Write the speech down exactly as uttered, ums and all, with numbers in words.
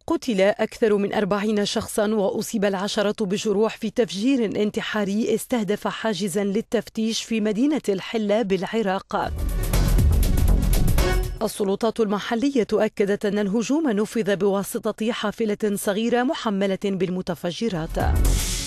قتل أكثر من أربعين شخصا وأصيب العشرة بجروح في تفجير انتحاري استهدف حاجزا للتفتيش في مدينة الحلة بالعراق. السلطات المحلية أكدت أن الهجوم نفذ بواسطة حافلة صغيرة محملة بالمتفجرات.